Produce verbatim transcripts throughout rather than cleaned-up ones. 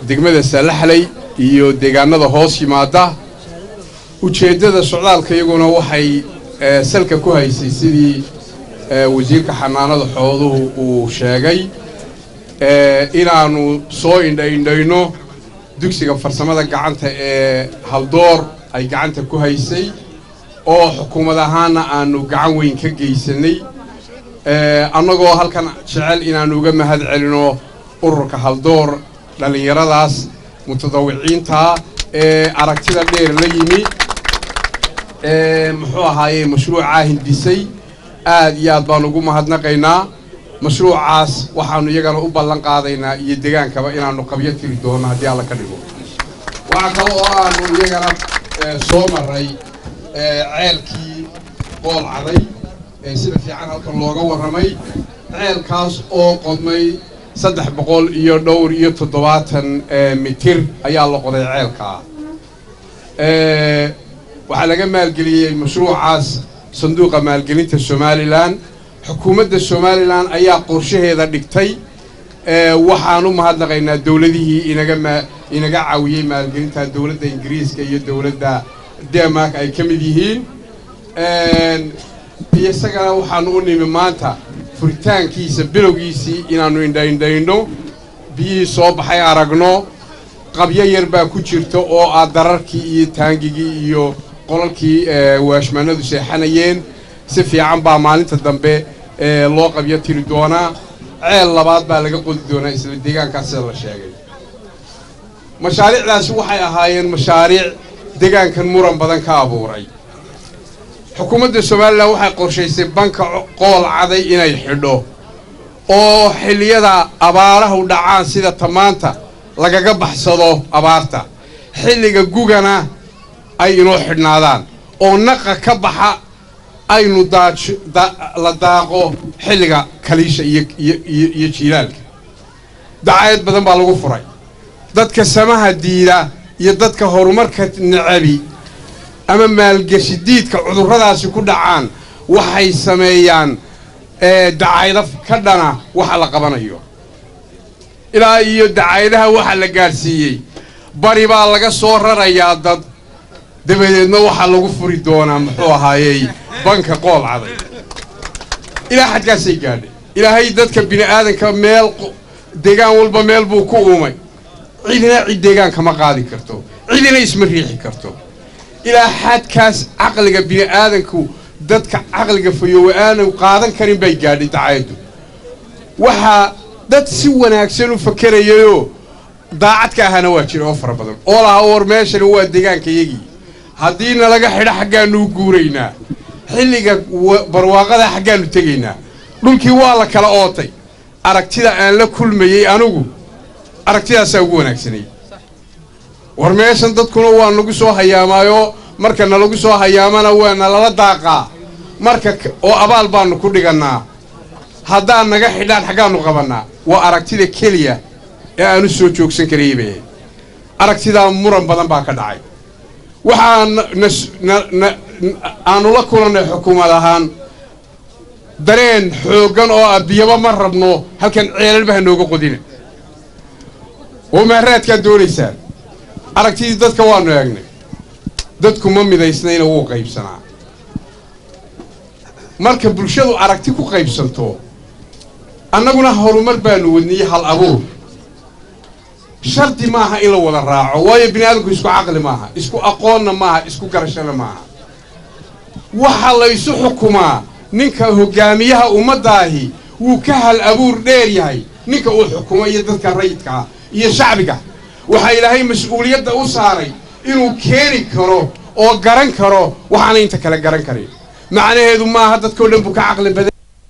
degmada Salaxley iyo deegaanada hoos yimaada ujeedada socdaalka iyaguna waxay salka ku haysay sidii wasiirka xanaanada xooluhu uu sheegay inaanu soo indhaynayno dugsiga farsamada gacanta ee Haldoor ay gacanta ku haysay oo xukuumad ahaan aanu gacan weyn ka geysanay annagoo halkan jecel inaanu uga mahad celino ururka Haldoor dhalinyaradaas mutadawiciinta ee aragtida dheer la yimi ee muxuu ahaayay mashruuca hindisay aad iyo aad baan ugu mahadnaqaynaa mashruucaas waxaanu iyagana u ballan qaadaynaa iyo deegaankaba inaanu qabyo tiri doono haddii alla ka dhigo waxa kale oo aanu iyagana soo maray ceelkii bool caday sida fiican halkan looga warramay ceelkaas oo qodmay saddex boqol iyo dhowr iyo toddobaatan mitir ayaa la qoday ceelkaa waxaa laga maalgeliyey mashruucaas sanduuqa maalgelinta Somaliland xukuumadda Somaliland ayaa qorshaheeda dhigtay waxaan u mahadnaqaynaa dawladihii inaga inaga caawiyay maalgelinta dawladda Ingiriiska iyo dawladda Denmark ay ka mid yihiin isagana waxaan u nimi maanta furitaankiisa bilowgiisii inaanu indhaindhayno biyihii soo baxay aragno qabyo yar baa ku jirta oo aad dararkii iyo taangigii iyo qolalkii waashmaanadu seexanayeen si fiican baa maalinta dambe loo qabyo tiri doonaa ceel labaad baa laga qodi doonaa isla deegaankaas sida la sheegay mashaariicdaasi waxay ahaayeen mashaariic deegaankan muran badan ka abuuray xukuumadda Soomaaliland waxay qorshaysay banka qool caday inay xidho oo xilliyada abaaraha u dhacaan sida tamaanta lagaga baxsado abaarta xilliga gugana ay inoo xidhnaadaan oo naqa ka baxa aynu la daaqo xilliga kaliisha iyo iyo jiilaalka dacayad badan baa lagu furay dadka samaha diida iyo dadka horumarka nacabi ama maalgashi diidka cudurradaasi ku dhacaan waxay sameeyaan dacayada ka dhana waxa la qabanayo ilaa iyo dacayadaha waxa la gaarsiiyey bari baa laga soo rarayaa dad dabadeedna waxa lagu furi doonaa muxuu ahaayay banka qool caday ilaa xadkaasay gaadhay ilaahay dadka bini aadanka meel deegaan walba meel buu ku uumay cidina cid deegaanka ma qaadi karto cidina isma riixi karto ilaa xadkaas aqliga bini aadanku dadka aqliga fayow aanu qaadan karin bay gaadhay dacayadu waxa dad si wanaagsan u fakarayo daacadka ahana waa jira oo fara badan oo la war meeshan waa deegaanka yagi haddii nalaga xidho xaggaanu guuraynaa xilliga barwaaqada xaggaanu tegaynaa dhulkii waa la kala ootay aragtida aan la kulmayay anigu aragtidaas ugu wanaagsanay war meeshan dadkuna waa nagu soo hayaamaayo marka nalagu soo hayaamana waa nala daaqaa marka oo abaal baanu ku dhiganaa haddaan naga xidhaan xaggaanu qabanaa waa aragtida keliya ee aanu soo joogsan karayay aragtida muran badan baa ka dhacay waxaan aanu la kulanay xukuumad ahaan dareen xoogan oo abiyaba ma rabno halkan ceelalba nooga qodina oo maaraadka doonaysaa aragtidii dadka waanu eegnay dadku ma midaysnayna wuu qaybsanaa marka bulshadu aragti ku qaybsanto annaguna horumar baanu wadniyay hal abuur sharti maaha in la wada raaco waayo bini aadamku isku aqli maaha isku aqoonna maaha isku garashana maaha waxa la isu xukumaa ninka hogaamiyaha ummadaahi wuu ka hal abuur dheer yahay ninka uu xukumo iyo dadka rayidka iyo shacbiga waxa ilaahay mas'uuliyadda u saaray inuu keeni karo oo garan karo waxaan inta kala garan karin macnaheedu maaha dadkoo dhan buu ka aqli badan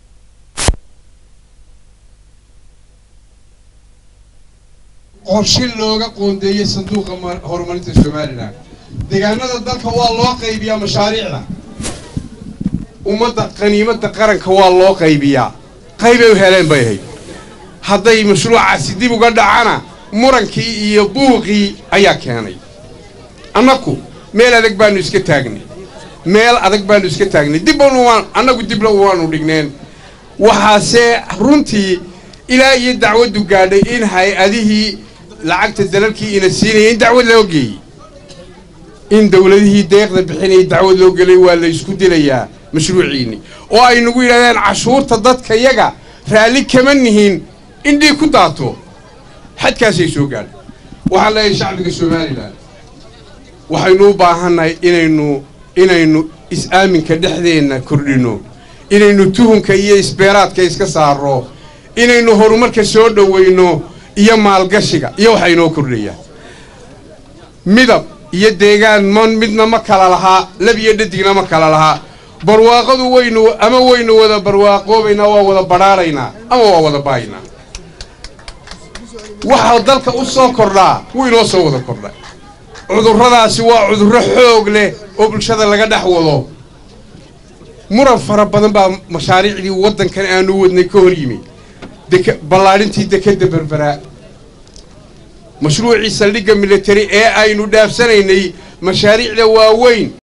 qorshe looga qoondeeyay sanduuqa horumarinta Somaliland deegaanada dalka waa loo qaybiyaa mashaariicda ummadda qaniimada qaranka waa loo qaybiyaa qaybay u heleen bay ahayd hadday mashruucaasi dib uga dhacana murankii iyo buuqii ayaa keenay annaku meel adag baanu iska taagnay meel adag baanu iska taagnay dib baanu annagu dib la waanu dhigneen waxaase runtii ilaa iyo dacwadu gaadhay in hay-adihii لعقت الدلالكي إن السيني إن دعوة لوجي إن دولته دقيقة بحين دعوة لوجي ولا يسكت ليا مشروعيني وأي نقول أنا عشور تضاد كيجا فعليك كمنهين إندي كداتو حد كاسي سوقان وعلى الشعب السومالي لا وحنو باهنا إنه إنه إسآمن كدحدين كردينو إنه توهم كي إسبيرات كي إسكسارو إنه هرمر كسود وإنه يما القشقة يوحينو كردية مدب يديغان من مدنا مكالا لها لبي يددقنا مكالا لها برواقضو وينو أما وينو وذا برواقو بينا وذا برارينا أما وذا باينا waxa dalka u soo kordhaa wiiloo soo wada kordhay cudurradaasi waa cudurro xoog leh oo bulshada laga dhax wado muran fara badan baa mashaariicdii wadankan aanu wadnay ka hor yimi ballaarintii dekada berbera mashruucii saldhigga military ee aynu dhaafsanaynay mashaariicda waaweyn